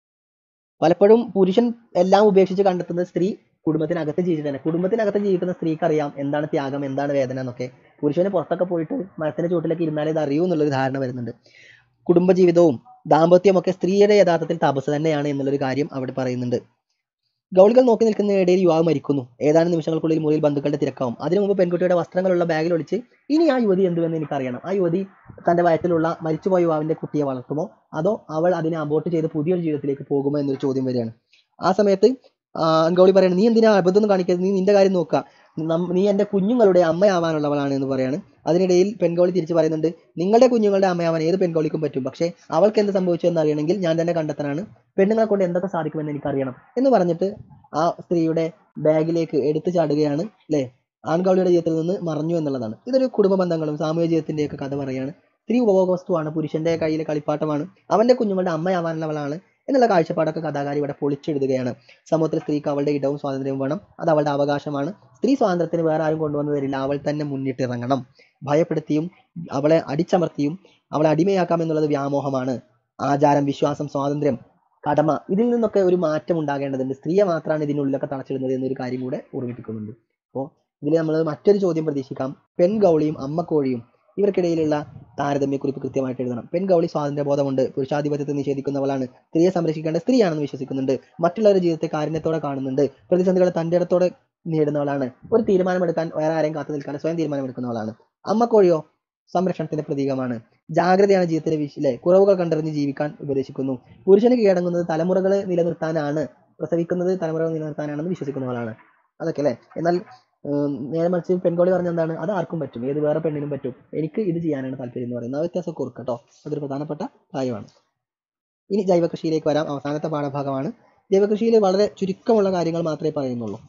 പലപ്പോഴും പുരുഷൻ എല്ലാം ഉപേക്ഷിച്ച് കണ്ടെത്തുന്നത് സ്ത്രീ കുടുംബത്തിനകത്ത് ജീവിച്ചിട്ടാണ്. കുടുംബത്തിനകത്ത് ജീവിക്കുന്ന സ്ത്രീക്ക് അറിയാം എന്താണ് ത്യാഗം, എന്താണ് വേദന എന്നൊക്കെ. പുരുഷന് പുറത്തൊക്കെ പോയിട്ട് മരത്തിന്റെ ചുവട്ടിലേക്ക് ഇരുന്നാലേ ഇത് അറിയൂ എന്നുള്ളൊരു ധാരണ വരുന്നുണ്ട്. കുടുംബജീവിതവും ദാമ്പത്യവും ഒക്കെ സ്ത്രീയുടെ യഥാർത്ഥത്തിൽ തപസ് തന്നെയാണ് എന്നുള്ളൊരു കാര്യം അവിടെ പറയുന്നുണ്ട്. ഗൗളികൾ നോക്കി നിൽക്കുന്നതിനിടയിൽ യുവാവ് മരിക്കുന്നു. ഏതാനും നിമിഷങ്ങൾക്കുള്ളിൽ മുറിയിൽ ബന്ധുക്കളുടെ തിരക്കാവും. അതിനു മുമ്പ് പെൺകുട്ടിയുടെ വസ്ത്രങ്ങളുള്ള ബാഗിൽ ഒളിച്ച് ഇനി ആ യുവതി എന്തുവെന്ന് എനിക്കറിയണം. ആ യുവതി തന്റെ വയറ്റിലുള്ള മരിച്ചുപോയ യുവാവിന്റെ കുട്ടിയെ വളർത്തുമോ, അതോ അവൾ അതിനെ അബോർട്ട് ചെയ്ത് പുതിയൊരു ജീവിതത്തിലേക്ക് പോകുമോ എന്നൊരു ചോദ്യം വരികയാണ്. ആ സമയത്ത് ഗൗളി പറയുന്നത്, നീ എന്തിനാ അബദ്ധമൊന്നും കാണിക്കരുത്, നീ നിന്റെ കാര്യം നോക്കുക, നീ എൻ്റെ കുഞ്ഞുങ്ങളുടെ അമ്മയാവാനുള്ളവളാണ് എന്ന് പറയാണ്. അതിനിടയിൽ പെൺകൗളി തിരിച്ച് പറയുന്നുണ്ട്, നിങ്ങളുടെ കുഞ്ഞുങ്ങളുടെ അമ്മയാവാൻ ഏത് പെൺകൗളിക്കും പറ്റും, പക്ഷേ അവൾക്ക് എന്ത് സംഭവിച്ചു എന്ന് അറിയണമെങ്കിൽ ഞാൻ തന്നെ കണ്ടെത്താനാണ്, പെണ്ണുങ്ങളെ കൊണ്ട് എന്തൊക്കെ സാധിക്കുമെന്ന് എനിക്കറിയണം എന്ന് പറഞ്ഞിട്ട് ആ സ്ത്രീയുടെ ബാഗിലേക്ക് എടുത്തു ചാടുകയാണ് അല്ലേ. ആൺകൗളിയുടെ ജീവിതത്തിൽ നിന്ന് മറഞ്ഞു എന്നുള്ളതാണ്. ഇതൊരു കുടുംബ ബന്ധങ്ങളും സാമൂഹ്യ ജീവിതത്തിൻ്റെയൊക്കെ കഥ പറയുകയാണ്. സ്ത്രീ ഉപഭോഗ വസ്തുവാണ്, പുരുഷന്റെ കയ്യിലെ കളിപ്പാട്ടമാണ്, അവന്റെ കുഞ്ഞുങ്ങളുടെ അമ്മയാവാനുള്ളവളാണ് എന്നുള്ള കാഴ്ചപ്പാടൊക്കെ കഥാകാരി ഇവിടെ പൊളിച്ചെഴുതുകയാണ്. സമൂഹത്തിൽ സ്ത്രീക്ക് അവളുടെ ഇടവും സ്വാതന്ത്ര്യവും വേണം, അത് അവളുടെ അവകാശമാണ്. സ്ത്രീ സ്വാതന്ത്ര്യത്തിന് വേറെ ആരും കൊണ്ടുവന്നു തരില്ല, അവൾ തന്നെ മുന്നിട്ടിറങ്ങണം. ഭയപ്പെടുത്തിയും അവളെ അടിച്ചമർത്തിയും അവളെ അടിമയാക്കാം എന്നുള്ളത് വ്യാമോഹമാണ്. ആചാരം, വിശ്വാസം, സ്വാതന്ത്ര്യം, കടമ, ഇതിൽ നിന്നൊക്കെ ഒരു മാറ്റം ഉണ്ടാകേണ്ടതുണ്ട്. സ്ത്രീയെ മാത്രമാണ് ഇതിനുള്ളിലൊക്കെ തളച്ചിടുന്നത് എന്നൊരു കാര്യം കൂടെ ഓർമ്മിപ്പിക്കുന്നുണ്ട്. അപ്പോൾ ഇതിൽ നമ്മൾ മറ്റൊരു ചോദ്യം പ്രതീക്ഷിക്കാം, പെൺകൗളിയും അമ്മക്കോഴിയും ഇവർക്കിടയിലുള്ള താരതമ്യക്കുറിപ്പ് കൃത്യമായിട്ട് എഴുതണം. പെൺകൗളി സ്വാതന്ത്ര്യബോധമുണ്ട്, പുരുഷാധിപത്യത്തെ നിഷേധിക്കുന്നവളാണ്, സ്ത്രീയെ സംരക്ഷിക്കേണ്ട സ്ത്രീയാണെന്ന് വിശ്വസിക്കുന്നുണ്ട്, മറ്റുള്ളവരുടെ ജീവിതത്തെ കാരുണ്യത്തോടെ കാണുന്നുണ്ട്, പ്രതിസന്ധികളെ തൻ്റെ ഇടത്തോടെ നേടുന്നവളാണ്, ഒരു തീരുമാനമെടുക്കാൻ വേറെ ആരെയും കാത്തു നിൽക്കാതെ സ്വയം തീരുമാനമെടുക്കുന്നവളാണ്. അമ്മക്കോഴിയോ സംരക്ഷണത്തിന്റെ പ്രതീകമാണ്, ജാഗ്രതയാണ് ജീവിതത്തിലെ കുറവുകൾ കണ്ടറിഞ്ഞ് ജീവിക്കാൻ ഉപദേശിക്കുന്നു, പുരുഷന് കീഴടങ്ങുന്നത് തലമുറകൾ നിലനിർത്താനാണ്, പ്രസവിക്കുന്നത് തലമുറകൾ നിലനിർത്താനാണെന്ന് വിശ്വസിക്കുന്നവളാണ്. അതൊക്കെ അല്ലേ. എന്നാൽ നേരെ മറിച്ച് പെൺകോളി പറഞ്ഞ എന്താണ്, അത് ആർക്കും പറ്റും, ഏത് വേറെ പെണ്ണിനും പറ്റും, എനിക്ക് ഇത് ചെയ്യാനാണ് താല്പര്യം എന്ന് പറയുന്നത്. ആ വ്യത്യാസം ഓർക്കുക കേട്ടോ, അതൊരു പ്രധാനപ്പെട്ട കാര്യമാണ്. ഇനി ജൈവകൃഷിയിലേക്ക് വരാം, അവസാനത്തെ പാഠഭാഗമാണ്. ജൈവകൃഷിയിൽ വളരെ ചുരുക്കമുള്ള കാര്യങ്ങൾ മാത്രമേ പറയുന്നുള്ളൂ.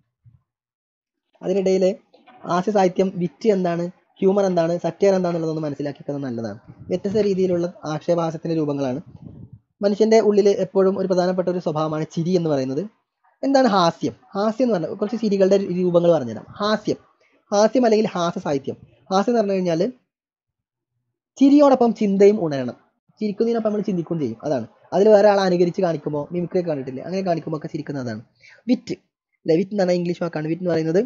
അതിനിടയിൽ ഹാസ്യ സാഹിത്യം, വിറ്റ് എന്താണ്, ഹ്യൂമർ എന്താണ്, സറ്റയർ എന്താണെന്നുള്ളതൊന്ന് മനസ്സിലാക്കിക്കുന്നത് നല്ലതാണ്. വ്യത്യസ്ത രീതിയിലുള്ള ആക്ഷേപഹാസ്യത്തിന്റെ രൂപങ്ങളാണ്. മനുഷ്യന്റെ ഉള്ളിൽ എപ്പോഴും ഒരു പ്രധാനപ്പെട്ട ഒരു സ്വഭാവമാണ് ചിരി എന്ന് പറയുന്നത്. എന്താണ് ഹാസ്യം? ഹാസ്യം എന്ന് പറഞ്ഞാൽ കുറച്ച് ചിരികളുടെ രൂപങ്ങൾ പറഞ്ഞുതരാം. ഹാസ്യം അല്ലെങ്കിൽ ഹാസ്യ സാഹിത്യം. ഹാസ്യം എന്ന് പറഞ്ഞു കഴിഞ്ഞാൽ ചിരിയോടൊപ്പം ചിന്തയും ഉണരണം. ചിരിക്കുന്നതിനൊപ്പം നമ്മൾ ചിന്തിക്കുകയും ചെയ്യും, അതാണ്. അതിൽ വേറെ ആളെ അനുകരിച്ച് കാണിക്കുമ്പോൾ, മിമിക്രി കണ്ടിട്ടില്ലേ, അങ്ങനെ കാണിക്കുമ്പോൾ ഒക്കെ ചിരിക്കുന്നതാണ്. വിറ്റ് അല്ലെ, വിറ്റ് എന്ന് പറഞ്ഞാൽ ഇംഗ്ലീഷ് വാക്കാണ്. വിറ്റ് എന്ന് പറയുന്നത്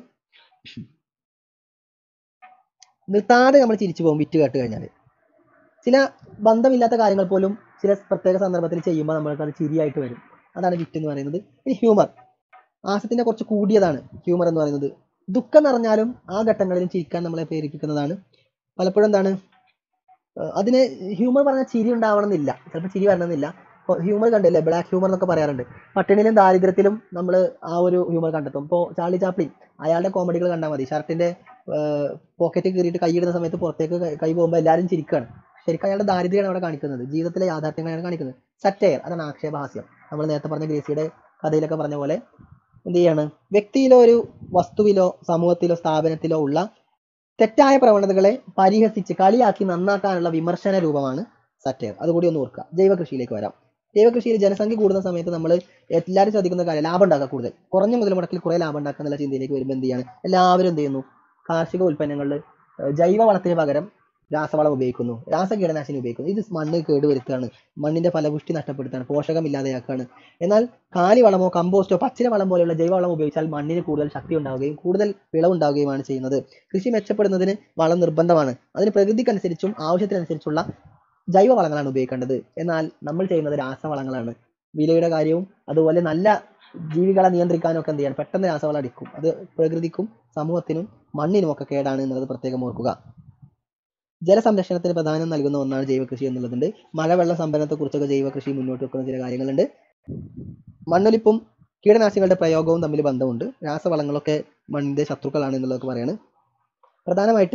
നിർത്താതെ നമ്മൾ ചിരിച്ചു പോകും വിറ്റ് കേട്ട് കഴിഞ്ഞാൽ. ചില ബന്ധമില്ലാത്ത കാര്യങ്ങൾ പോലും ചില പ്രത്യേക സന്ദർഭത്തിൽ ചെയ്യുമ്പോൾ നമ്മൾക്ക് അത് ചിരിയായിട്ട് വരും, അതാണ് വിറ്റ് എന്ന് പറയുന്നത്. ഇനി ഹ്യൂമർ, ഹാസ്യത്തിന്റെ കുറച്ച് കൂടിയതാണ് ഹ്യൂമർ എന്ന് പറയുന്നത്. ദുഃഖം നിറഞ്ഞാലും ആ ഘട്ടങ്ങളിലും ചിരിക്കാൻ നമ്മളെ പ്രേരിപ്പിക്കുന്നതാണ്. പലപ്പോഴും എന്താണ്, അതിന് ഹ്യൂമർ പറഞ്ഞാൽ ചിരി ഉണ്ടാവണമെന്നില്ല, ചിലപ്പോൾ ചിരി വരണമെന്നില്ല, ഹ്യൂമർ കണ്ടില്ലേ, ബ്ലാക്ക് ഹ്യൂമർ എന്നൊക്കെ പറയാറുണ്ട്. പട്ടിണിയിലും ദാരിദ്ര്യത്തിലും നമ്മൾ ആ ഒരു ഹ്യൂമർ കണ്ടെത്തും. ഇപ്പോൾ ചാർലി ചാപ്ലിൻ, അയാളുടെ കോമഡികൾ കണ്ടാൽ മതി. ഷർട്ടിന്റെ പോക്കറ്റ് കീറിയിട്ട് കൈയിടുന്ന സമയത്ത് പുറത്തേക്ക് കൈ പോകുമ്പോൾ എല്ലാവരും ചിരിക്കുകയാണ്. ശരിക്കും അയാളുടെ ദാരിദ്ര്യമാണ് അവിടെ കാണിക്കുന്നത്, ജീവിതത്തിലെ യാഥാർത്ഥ്യങ്ങളാണ് കാണിക്കുന്നത്. സറ്റയർ, അതാണ് ആക്ഷേപഹാസ്യം. നമ്മൾ നേരത്തെ പറഞ്ഞ ഗ്രേസിയുടെ കഥയിലൊക്കെ പറഞ്ഞ പോലെ എന്ത് ചെയ്യാണ്, വ്യക്തിയിലോ ഒരു വസ്തുവിലോ സമൂഹത്തിലോ സ്ഥാപനത്തിലോ ഉള്ള തെറ്റായ പ്രവണതകളെ പരിഹസിച്ച് കളിയാക്കി നന്നാക്കാനുള്ള വിമർശന രൂപമാണ് സറ്റയർ. അതുകൂടി ഒന്ന് ഓർക്കുക. ജൈവ കൃഷിയിലേക്ക് വരാം. ജൈവ കൃഷിയിൽ ജനസംഖ്യ കൂടുന്ന സമയത്ത് നമ്മൾ എല്ലാവരും ശ്രദ്ധിക്കുന്ന കാര്യം ലാഭം ഉണ്ടാക്കുക, കൂടുതൽ കുറഞ്ഞ മുതൽ മുടക്കിൽ കുറേ ലാഭം ഉണ്ടാക്കുക എന്നുള്ള ചിന്തയിലേക്ക് വരുമ്പോൾ എന്ത് ചെയ്യാണ്, എല്ലാവരും എന്ത് ചെയ്യുന്നു, കാർഷിക ഉൽപ്പന്നങ്ങളിൽ ജൈവ വളത്തിന് പകരം രാസവളം ഉപയോഗിക്കുന്നു, രാസകീടനാശിനി ഉപയോഗിക്കുന്നു. ഇത് മണ്ണ് കേടുവരുത്തുകയാണ്, മണ്ണിന്റെ ഫലപുഷ്ടി നഷ്ടപ്പെടുത്തുകയാണ്, പോഷകമില്ലാതെയാക്കുകയാണ്. എന്നാൽ കാലിവളമോ കമ്പോസ്റ്റോ പച്ചില വളം പോലെയുള്ള ജൈവവളം ഉപയോഗിച്ചാൽ മണ്ണിന് കൂടുതൽ ശക്തി ഉണ്ടാവുകയും കൂടുതൽ വിളവുണ്ടാവുകയുമാണ് ചെയ്യുന്നത്. കൃഷി മെച്ചപ്പെടുന്നതിന് വളം നിർബന്ധമാണ്. അതിന് പ്രകൃതിക്കനുസരിച്ചും ആവശ്യത്തിനനുസരിച്ചുള്ള ജൈവ വളങ്ങളാണ് ഉപയോഗിക്കേണ്ടത്. എന്നാൽ നമ്മൾ ചെയ്യുന്നത് രാസവളങ്ങളാണ്. വിലയുടെ കാര്യവും അതുപോലെ നല്ല ജീവികളെ നിയന്ത്രിക്കാനൊക്കെ എന്ത് ചെയ്യാൻ പെട്ടെന്ന് രാസവളം അടിക്കും. അത് പ്രകൃതിക്കും സമൂഹത്തിനും മണ്ണിനും ഒക്കെ കേടാണ് എന്നുള്ളത് പ്രത്യേകം ഓർക്കുക. ജലസംരക്ഷണത്തിന് പ്രാധാന്യം നൽകുന്ന ഒന്നാണ് ജൈവ കൃഷി എന്നുള്ളതുണ്ട്. മഴവെള്ള സംഭരണത്തെ കുറിച്ചൊക്കെ ജൈവ കൃഷി മുന്നോട്ട് വെക്കുന്ന ചില കാര്യങ്ങളുണ്ട്. മണ്ണൊലിപ്പും കീടനാശിനികളുടെ പ്രയോഗവും തമ്മിൽ ബന്ധമുണ്ട്. രാസവളങ്ങളൊക്കെ മണ്ണിന്റെ ശത്രുക്കളാണ് എന്നുള്ളതൊക്കെ പറയാണ്. പ്രധാനമായിട്ട്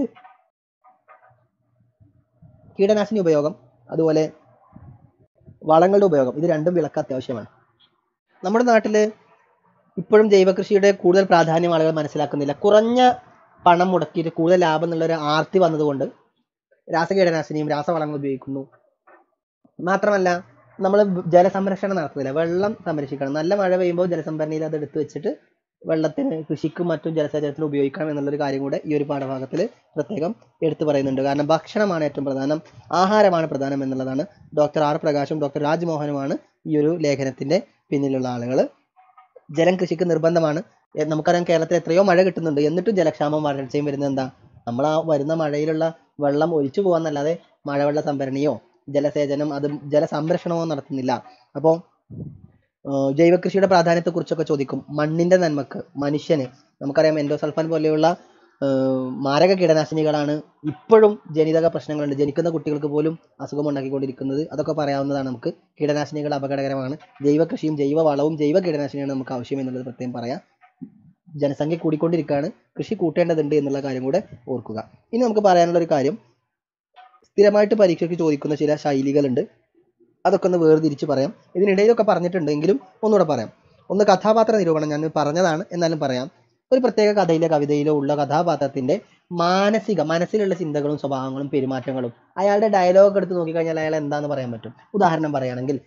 കീടനാശിനി ഉപയോഗം അതുപോലെ വളങ്ങളുടെ ഉപയോഗം, ഇത് രണ്ടും വിളക്ക് അത്യാവശ്യമാണ്. നമ്മുടെ നാട്ടിൽ ഇപ്പോഴും ജൈവ കൃഷിയുടെ കൂടുതൽ പ്രാധാന്യം ആളുകൾ മനസ്സിലാക്കുന്നില്ല. കുറഞ്ഞ പണം മുടക്കിയിട്ട് കൂടുതൽ ലാഭം എന്നുള്ളൊരു ആർത്തി വന്നതുകൊണ്ട് രാസകീടനാശിനിയും രാസവളങ്ങളും ഉപയോഗിക്കുന്നു. മാത്രമല്ല നമ്മൾ ജലസംരക്ഷണം നടത്തുന്നില്ല. വെള്ളം സംരക്ഷിക്കണം. നല്ല മഴ പെയ്യുമ്പോൾ ജലസംഭരണിയിൽ അത് എടുത്തു വെച്ചിട്ട് വെള്ളത്തിന് കൃഷിക്കും മറ്റും ജലസേചനത്തിന് ഉപയോഗിക്കണം എന്നുള്ളൊരു കാര്യം കൂടെ ഈ ഒരു പാഠഭാഗത്തിൽ പ്രത്യേകം എടുത്തു പറയുന്നുണ്ട്. കാരണം ഭക്ഷണമാണ് ഏറ്റവും പ്രധാനം, ആഹാരമാണ് പ്രധാനം എന്നുള്ളതാണ്. ഡോക്ടർ ആർ പ്രകാശും ഡോക്ടർ രാജ്മോഹനുമാണ് ഈ ഒരു ലേഖനത്തിന്റെ പിന്നിലുള്ള ആളുകൾ. ജലം കൃഷിക്ക് നിർബന്ധമാണ്. നമുക്കറിയാം കേരളത്തിൽ എത്രയോ മഴ കിട്ടുന്നുണ്ട്, എന്നിട്ടും ജലക്ഷാമവും വരൾച്ചയും വരുന്നത് എന്താ, നമ്മൾ ആ വരുന്ന മഴയിലുള്ള വെള്ളം ഒലിച്ചു പോകാന്നല്ലാതെ മഴവെള്ള സംഭരണിയോ ജലസേചനം അതും ജലസംരക്ഷണമോ നടത്തുന്നില്ല. അപ്പോൾ ജൈവകൃഷിയുടെ പ്രാധാന്യത്തെക്കുറിച്ചൊക്കെ ചോദിക്കും. മണ്ണിന്റെ നന്മക്ക്, മനുഷ്യന് നമുക്കറിയാം എൻഡോസൾഫാൻ പോലെയുള്ള മാരക കീടനാശിനികളാണ് ഇപ്പോഴും ജനിതക പ്രശ്നങ്ങളുണ്ട്, ജനിക്കുന്ന കുട്ടികൾക്ക് പോലും അസുഖം ഉണ്ടാക്കിക്കൊണ്ടിരിക്കുന്നത്. അതൊക്കെ പറയാവുന്നതാണ് നമുക്ക്. കീടനാശിനികൾ അപകടകരമാണ്. ജൈവകൃഷിയും ജൈവ വളവും ജൈവ കീടനാശിനിയാണ് നമുക്ക് ആവശ്യം എന്നുള്ളത് പ്രത്യേകം പറയാം. ജനസംഖ്യ കൂടിക്കൊണ്ടിരിക്കുകയാണ്, കൃഷി കൂട്ടേണ്ടതുണ്ട് എന്നുള്ള കാര്യം കൂടെ ഓർക്കുക. ഇനി നമുക്ക് പറയാനുള്ള ഒരു കാര്യം, സ്ഥിരമായിട്ട് പരീക്ഷയ്ക്ക് ചോദിക്കുന്ന ചില ശൈലികളുണ്ട്, അതൊക്കെ ഒന്ന് വേർതിരിച്ച് പറയാം. ഇതിനിടയിലൊക്കെ പറഞ്ഞിട്ടുണ്ടെങ്കിലും ഒന്നുകൂടെ പറയാം. ഒന്ന് കഥാപാത്ര നിരൂപണം, ഞാൻ പറഞ്ഞതാണ് എന്നാലും പറയാം. ഒരു പ്രത്യേക കഥയിലോ കവിതയിലോ ഉള്ള കഥാപാത്രത്തിന്റെ മനസ്സിലുള്ള ചിന്തകളും സ്വഭാവങ്ങളും പെരുമാറ്റങ്ങളും അയാളുടെ ഡയലോഗ് എടുത്ത് നോക്കിക്കഴിഞ്ഞാൽ അയാൾ എന്താന്ന് പറയാൻ പറ്റും. ഉദാഹരണം പറയുകയാണെങ്കിൽ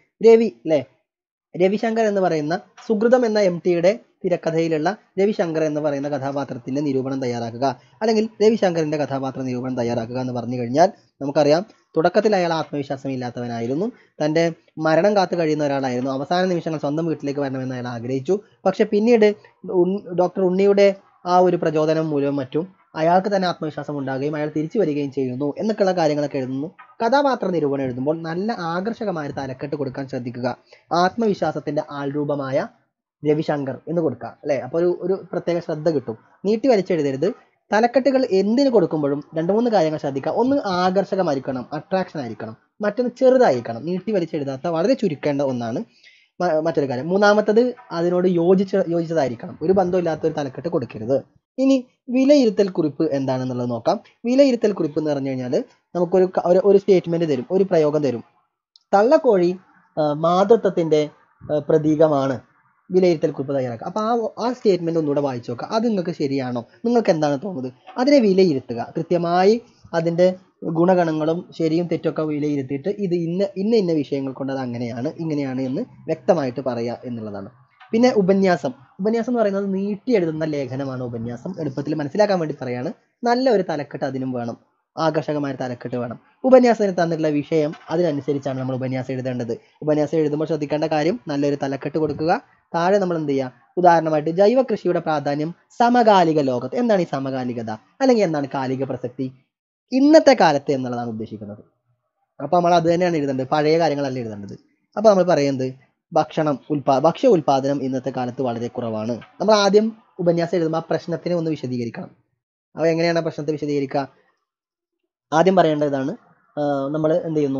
രവിശങ്കർ എന്ന് പറയുന്ന സുഹൃതം എന്ന MTയുടെ തിരക്കഥയിലുള്ള രവിശങ്കർ എന്ന് പറയുന്ന കഥാപാത്രത്തിന്റെ നിരൂപണം തയ്യാറാക്കുക, അല്ലെങ്കിൽ രവിശങ്കറിന്റെ കഥാപാത്ര നിരൂപണം തയ്യാറാക്കുക എന്ന് പറഞ്ഞു കഴിഞ്ഞാൽ നമുക്കറിയാം, തുടക്കത്തിൽ അയാൾ ആത്മവിശ്വാസം ഇല്ലാത്തവനായിരുന്നു, തൻ്റെ മരണം കാത്തു കഴിയുന്ന ഒരാളായിരുന്നു, അവസാന നിമിഷങ്ങൾ സ്വന്തം വീട്ടിലേക്ക് വരണമെന്ന് അയാൾ ആഗ്രഹിച്ചു. പക്ഷെ പിന്നീട് ഡോക്ടർ ഉണ്ണിയുടെ ആ ഒരു പ്രചോദനം മൂലം മറ്റും അയാൾക്ക് തന്നെ ആത്മവിശ്വാസം ഉണ്ടാകുകയും അയാൾ തിരിച്ചു വരികയും ചെയ്യുന്നു എന്നൊക്കെയുള്ള കാര്യങ്ങളൊക്കെ എഴുതുന്നു. കഥാപാത്ര നിരൂപണം എഴുതുമ്പോൾ നല്ല ആകർഷകമായ തലക്കെട്ട് കൊടുക്കാൻ ശ്രദ്ധിക്കുക. ആത്മവിശ്വാസത്തിന്റെ ആൾരൂപമായ രവിശങ്കർ എന്ന് കൊടുക്കുക, അല്ലെ? അപ്പോൾ ഒരു പ്രത്യേക ശ്രദ്ധ കിട്ടും. നീട്ടി വലിച്ചെഴുതരുത്. തലക്കെട്ടുകൾ എന്തിന് കൊടുക്കുമ്പോഴും 2-3 കാര്യങ്ങൾ ശ്രദ്ധിക്കുക. ഒന്ന് ആകർഷകമായിരിക്കണം, അട്രാക്ഷൻ ആയിരിക്കണം. മറ്റൊന്ന് ചെറുതായിരിക്കണം, നീട്ടി വലിച്ചെഴുതാത്ത വളരെ ചുരുക്കേണ്ട ഒന്നാണ് മറ്റൊരു കാര്യം. മൂന്നാമത്തത് അതിനോട് യോജിച്ചതായിരിക്കണം. ഒരു ബന്ധമില്ലാത്ത ഒരു തലക്കെട്ട് കൊടുക്കരുത്. ഇനി വിലയിരുത്തൽ കുറിപ്പ് എന്താണെന്നുള്ളത് നോക്കാം. വിലയിരുത്തൽ കുറിപ്പ് എന്ന് പറഞ്ഞു കഴിഞ്ഞാൽ നമുക്കൊരു സ്റ്റേറ്റ്മെന്റ് തരും, ഒരു പ്രയോഗം തരും. തള്ളക്കോഴി മാതൃത്വത്തിന്റെ പ്രതീകമാണ്, വിലയിരുത്തൽ കുറിപ്പ് തയ്യാറാക്കുക. അപ്പോൾ ആ സ്റ്റേറ്റ്മെന്റ് ഒന്നുകൂടെ വായിച്ചു നോക്കുക. അത് നിങ്ങൾക്ക് ശരിയാണോ, നിങ്ങൾക്ക് എന്താണ് തോന്നുന്നത്, അതിനെ വിലയിരുത്തുക. കൃത്യമായി അതിൻ്റെ ഗുണഗണങ്ങളും ശരിയും തെറ്റൊക്കെ വിലയിരുത്തിയിട്ട് ഇത് ഇന്ന വിഷയങ്ങൾ കൊണ്ട് അത് അങ്ങനെയാണ് ഇങ്ങനെയാണ് എന്ന് വ്യക്തമായിട്ട് പറയുക എന്നുള്ളതാണ്. പിന്നെ ഉപന്യാസം എന്ന് പറയുന്നത് നീട്ടി എഴുതുന്ന ലേഖനമാണ് ഉപന്യാസം. എളുപ്പത്തിൽ മനസ്സിലാക്കാൻ വേണ്ടി പറയാണ്. നല്ല ഒരു തലക്കെട്ട് അതിനും വേണം, ആകർഷകമായ തലക്കെട്ട് വേണം. ഉപന്യാസത്തിന് തന്നിട്ടുള്ള വിഷയം അതിനനുസരിച്ചാണ് നമ്മൾ ഉപന്യാസം എഴുതേണ്ടത്. ഉപന്യാസം എഴുതുമ്പോൾ ശ്രദ്ധിക്കേണ്ട കാര്യം, നല്ലൊരു തലക്കെട്ട് കൊടുക്കുക. താഴെ നമ്മൾ എന്ത് ചെയ്യുക, ഉദാഹരണമായിട്ട് ജൈവ കൃഷിയുടെ പ്രാധാന്യം സമകാലിക ലോകത്ത്. എന്താണ് ഈ സമകാലികത, അല്ലെങ്കിൽ എന്താണ് കാലിക പ്രസക്തി, ഇന്നത്തെ കാലത്ത് എന്നുള്ളതാണ് ഉദ്ദേശിക്കുന്നത്. അപ്പോൾ നമ്മൾ അത് തന്നെയാണ് എഴുതേണ്ടത്, പഴയ കാര്യങ്ങളല്ല എഴുതേണ്ടത്. അപ്പോൾ നമ്മൾ പറയുന്നത് ഭക്ഷ്യ ഉൽപാദനം ഇന്നത്തെ കാലത്ത് വളരെ കുറവാണ്. നമ്മൾ ആദ്യം ഉപന്യാസം എഴുതുമ്പോൾ ആ പ്രശ്നത്തിനെ ഒന്ന് വിശദീകരിക്കണം. അപ്പോൾ എങ്ങനെയാണ് പ്രശ്നത്തെ വിശദീകരിക്കുക? ആദ്യം പറയേണ്ടതാണ്, നമ്മൾ എന്ത് ചെയ്യുന്നു,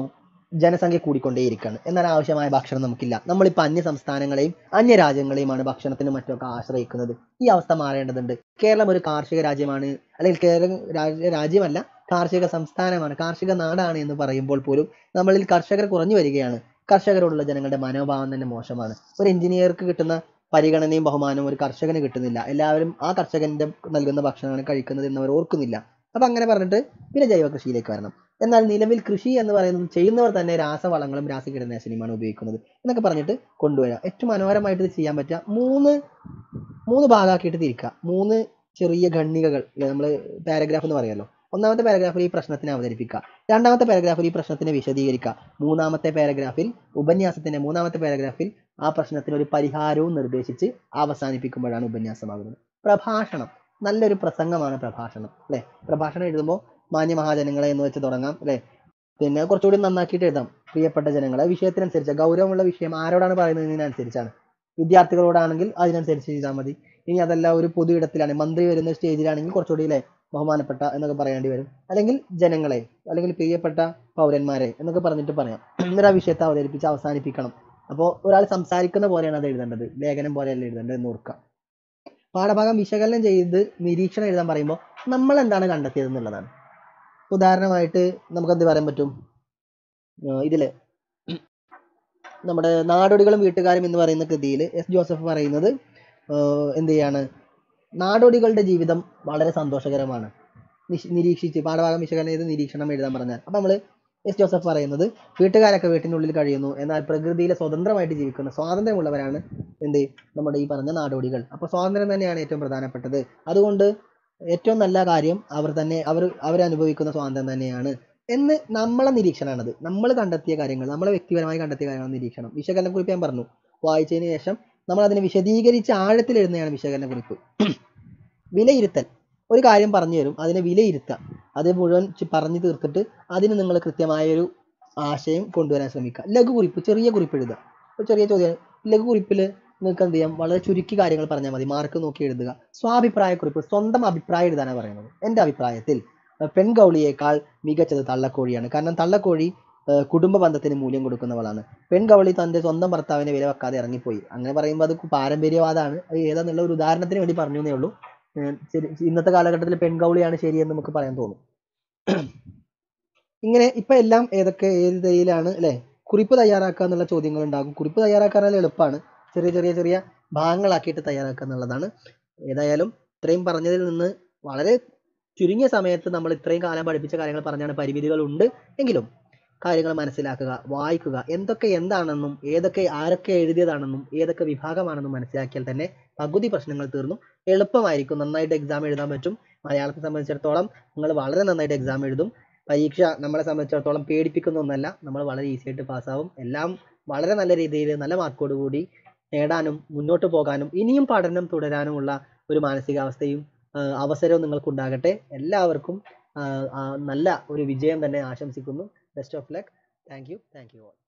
ജനസംഖ്യ കൂടിക്കൊണ്ടേയിരിക്കുകയാണ്. എന്നാൽ ആവശ്യമായ ഭക്ഷണം നമുക്കില്ല. നമ്മളിപ്പോൾ അന്യ സംസ്ഥാനങ്ങളെയും അന്യ രാജ്യങ്ങളെയുമാണ് ഭക്ഷണത്തിനും മറ്റുമൊക്കെ ആശ്രയിക്കുന്നത്. ഈ അവസ്ഥ മാറേണ്ടതുണ്ട്. കേരളം ഒരു കാർഷിക രാജ്യമാണ്, അല്ലെങ്കിൽ കേരളം രാജ്യമല്ല, കാർഷിക സംസ്ഥാനമാണ്, കാർഷിക നാടാണ് എന്ന് പറയുമ്പോൾ പോലും നമ്മളിൽ കർഷകർ കുറഞ്ഞു വരികയാണ്. കർഷകരോടുള്ള ജനങ്ങളുടെ മനോഭാവം തന്നെ മോശമാണ്. ഒരു എഞ്ചിനീയർക്ക് കിട്ടുന്ന പരിഗണനയും ബഹുമാനവും ഒരു കർഷകന് കിട്ടുന്നില്ല. എല്ലാവരും ആ കർഷകന്റെ നൽകുന്ന ഭക്ഷണമാണ് കഴിക്കുന്നത് എന്നവർ ഓർക്കുന്നില്ല. അപ്പം അങ്ങനെ പറഞ്ഞിട്ട് പിന്നെ ജൈവ കൃഷിയിലേക്ക് വരണം. എന്നാൽ നിലവിൽ കൃഷി എന്ന് പറയുന്നത് ചെയ്യുന്നവർ തന്നെ രാസവളങ്ങളും രാസകീടനാശിനിയുമാണ് ഉപയോഗിക്കുന്നത് എന്നൊക്കെ പറഞ്ഞിട്ട് കൊണ്ടുവരിക. ഏറ്റവും മനോഹരമായിട്ട് ഇത് ചെയ്യാൻ പറ്റുക മൂന്ന് ഭാഗമാക്കിയിട്ട് തിരിക്കുക. 3 ചെറിയ ഖണ്ഡികകൾ, നമ്മൾ പാരഗ്രാഫ് എന്ന് പറയുമല്ലോ. ഒന്നാമത്തെ പാരഗ്രാഫിൽ ഈ പ്രശ്നത്തിനെ അവതരിപ്പിക്കുക, രണ്ടാമത്തെ പാരഗ്രാഫിൽ ഈ പ്രശ്നത്തിനെ വിശദീകരിക്കുക, മൂന്നാമത്തെ പാരഗ്രാഫിൽ ഉപന്യാസത്തിന്റെ മൂന്നാമത്തെ പാരഗ്രാഫിൽ ആ പ്രശ്നത്തിന് ഒരു പരിഹാരവും നിർദ്ദേശിച്ച് അവസാനിപ്പിക്കുമ്പോഴാണ് ഉപന്യാസമാകുന്നത്. പ്രഭാഷണം, നല്ലൊരു പ്രസംഗമാണ് പ്രഭാഷണം, അല്ലേ? പ്രഭാഷണം എഴുതുമ്പോൾ മാന്യ മഹാജനങ്ങളെ എന്ന് വെച്ച് തുടങ്ങാം, അല്ലേ? പിന്നെ കുറച്ചുകൂടി നന്നാക്കിയിട്ട് എഴുതാം. പ്രിയപ്പെട്ട ജനങ്ങളെ, വിഷയത്തിനനുസരിച്ച്, ഗൗരവമുള്ള വിഷയം ആരോടാണ് പറയുന്നതിനനുസരിച്ചാണ്. വിദ്യാർത്ഥികളോടാണെങ്കിൽ അതിനനുസരിച്ച് ചെയ്താൽ മതി. ഇനി അതല്ല ഒരു പൊതു ഇടത്തിലാണ്, മന്ത്രി വരുന്ന സ്റ്റേജിലാണെങ്കിൽ കുറച്ചുകൂടി, അല്ലേ, ബഹുമാനപ്പെട്ട എന്നൊക്കെ പറയേണ്ടി വരും. അല്ലെങ്കിൽ ജനങ്ങളെ, അല്ലെങ്കിൽ പ്രിയപ്പെട്ട പൗരന്മാരെ എന്നൊക്കെ പറഞ്ഞിട്ട് പറയാം. എന്നിട്ട് ആ വിഷയത്തെ അവതരിപ്പിച്ച് അവസാനിപ്പിക്കണം. അപ്പോൾ ഒരാൾ സംസാരിക്കുന്ന പോലെയാണ് അത് എഴുതേണ്ടത്, ലേഖനം പോലെയല്ല എഴുതേണ്ടത് എന്ന് ഓർക്കുക. പാഠഭാഗം വിശകലനം ചെയ്ത് നിരീക്ഷണം എഴുതാൻ പറയുമ്പോൾ നമ്മൾ എന്താണ് കണ്ടെത്തിയത് എന്നുള്ളതാണ്. ഉദാഹരണമായിട്ട് നമുക്ക് എന്ത് പറയാൻ പറ്റും? ഇതില് നമ്മുടെ നാടോടികളും വീട്ടുകാരും എന്ന് പറയുന്ന കൃതിയിൽ എസ് ജോസഫ് പറയുന്നത് എന്ത് ചെയ്യാണ്? നാടോടികളുടെ ജീവിതം വളരെ സന്തോഷകരമാണ്. നിരീക്ഷിച്ച് പാഠഭാഗം വിശകലനം ചെയ്ത് നിരീക്ഷണം എഴുതാൻ പറഞ്ഞാൽ, അപ്പം നമ്മൾ എസ് ജോസഫ് പറയുന്നത് വീട്ടുകാരൊക്കെ വീട്ടിനുള്ളിൽ കഴിയുന്നു, എന്നാൽ പ്രകൃതിയിലെ സ്വതന്ത്രമായിട്ട് ജീവിക്കുന്ന സ്വാതന്ത്ര്യമുള്ളവരാണ് നമ്മുടെ ഈ പറഞ്ഞ നാടോടികൾ. അപ്പോൾ സ്വാതന്ത്ര്യം തന്നെയാണ് ഏറ്റവും പ്രധാനപ്പെട്ടത്. അതുകൊണ്ട് ഏറ്റവും നല്ല കാര്യം അവരനുഭവിക്കുന്ന സ്വാതന്ത്ര്യം തന്നെയാണ് എന്ന് നമ്മളെ നിരീക്ഷണമാണത്. നമ്മൾ കണ്ടെത്തിയ കാര്യങ്ങൾ, നമ്മളെ വ്യക്തിപരമായി കണ്ടെത്തിയ കാര്യങ്ങൾ നിരീക്ഷണം. വിശകലനക്കുറിപ്പ് ഞാൻ പറഞ്ഞു, വായിച്ചതിന് ശേഷം നമ്മൾ അതിനെ വിശദീകരിച്ച് ആഴത്തിൽ എഴുതുന്നതാണ് വിശകലനക്കുറിപ്പ്. വിലയിരുത്തൽ, ഒരു കാര്യം പറഞ്ഞു തരും, അതിനെ വിലയിരുത്തുക, അത് മുഴുവൻ പറഞ്ഞു തീർത്തിട്ട് അതിന് നിങ്ങൾ കൃത്യമായൊരു ആശയം കൊണ്ടുവരാൻ ശ്രമിക്കുക. ലഘുകുറിപ്പ്, ചെറിയ കുറിപ്പ് എഴുതുക. ചെറിയ ചോദ്യം, ലഘുകുറിപ്പിൽ നിങ്ങൾക്ക് എന്ത് ചെയ്യാം? വളരെ ചുരുക്കി കാര്യങ്ങൾ പറഞ്ഞാൽ മതി, മാർക്ക് നോക്കി എഴുതുക. സ്വാഭിപ്രായക്കുറിപ്പ്, സ്വന്തം അഭിപ്രായം എഴുതാനാണ് പറയുന്നത്. എൻ്റെ അഭിപ്രായത്തിൽ പെൺകൗളിയേക്കാൾ മികച്ചത് തള്ളക്കോഴിയാണ്. കാരണം തള്ളക്കോഴി കുടുംബ ബന്ധത്തിന് മൂല്യം കൊടുക്കുന്നവളാണ്. പെൺകൗളി തൻ്റെ സ്വന്തം ഭർത്താവിനെ വില വെക്കാതെ ഇറങ്ങിപ്പോയി. അങ്ങനെ പറയുമ്പോൾ അത് പാരമ്പര്യവാദമാണ്. അത് ഏതാന്നുള്ള ഒരു ഉദാഹരണത്തിന് വേണ്ടി പറഞ്ഞു എന്നേ ഉള്ളൂ. ഇന്നത്തെ കാലഘട്ടത്തിൽ പെൺകൗളിയാണ് ശരിയെന്ന് നമുക്ക് പറയാൻ തോന്നും. ഇങ്ങനെ ഇപ്പം എല്ലാം ഏത് രീതിയിലാണ്, അല്ലേ? കുറിപ്പ് തയ്യാറാക്കുക എന്നുള്ള ചോദ്യങ്ങൾ ഉണ്ടാകും. കുറിപ്പ് തയ്യാറാക്കാൻ എളുപ്പമാണ്, ചെറിയ ഭാഗങ്ങളാക്കിയിട്ട് തയ്യാറാക്കുക എന്നുള്ളതാണ്. ഏതായാലും ഇത്രയും പറഞ്ഞതിൽ നിന്ന് വളരെ ചുരുങ്ങിയ സമയത്ത് നമ്മൾ ഇത്രയും കാലം പഠിപ്പിച്ച കാര്യങ്ങൾ പറഞ്ഞാണ്. പരിമിതികളുണ്ട് എങ്കിലും കാര്യങ്ങൾ മനസ്സിലാക്കുക, വായിക്കുക, എന്തൊക്കെ എന്താണെന്നും ആരൊക്കെ എഴുതിയതാണെന്നും ഏതൊക്കെ വിഭാഗമാണെന്നും മനസ്സിലാക്കിയാൽ തന്നെ പകുതി പ്രശ്നങ്ങൾ തീർന്നു. എളുപ്പമായിരിക്കും, നന്നായിട്ട് എക്സാം എഴുതാൻ പറ്റും. മലയാളത്തെ സംബന്ധിച്ചിടത്തോളം നിങ്ങൾ വളരെ നന്നായിട്ട് എക്സാം എഴുതും. പരീക്ഷ നമ്മളെ സംബന്ധിച്ചിടത്തോളം പേടിപ്പിക്കുന്ന ഒന്നല്ല, നമ്മൾ വളരെ ഈസി ആയിട്ട് പാസ്സാവും. എല്ലാം വളരെ നല്ല രീതിയിൽ നല്ല മാർക്കോട് കൂടി നേടാനും മുന്നോട്ട് പോകാനും ഇനിയും പഠനം തുടരാനുമുള്ള ഒരു മാനസികാവസ്ഥയും അവസരവും നിങ്ങൾക്കുണ്ടാകട്ടെ. എല്ലാവർക്കും നല്ല ഒരു വിജയം തന്നെ ആശംസിക്കുന്നു. Best of luck. Thank you all.